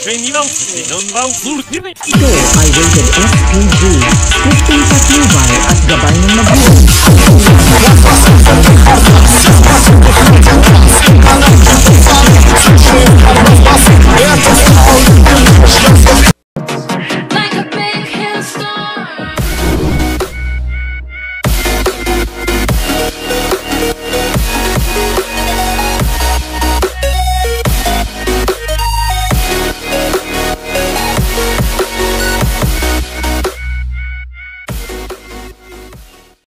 ay rated SPG. Strictly patnubay at gabay ng magulang.